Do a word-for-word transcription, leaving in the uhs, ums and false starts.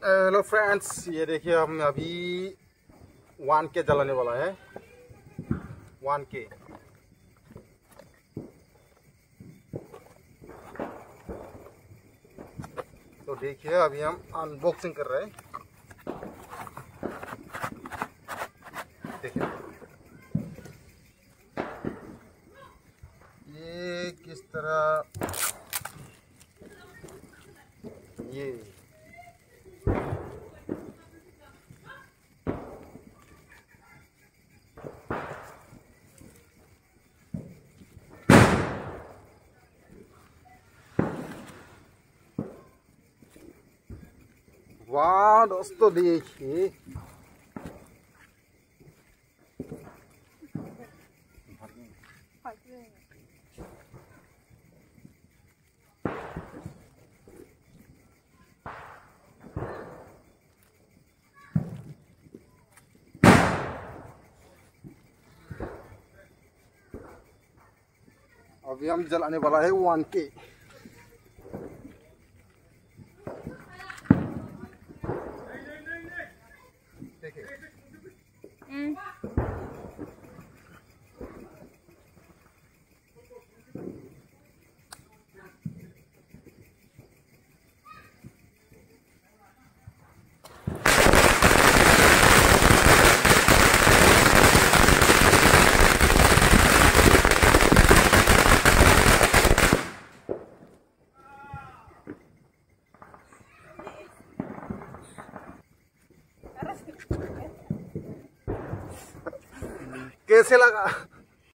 Hello friends, ये देखिए हम अभी वन के जलाने वाला है। वन के तो देखिए अभी हम अनबॉक्सिंग कर रहे हैं। देखिए ये किस तरह ये वाह दोस्तों, देखिए अभी हम जलाने वाला है वन के। देखिए कैसे लगा?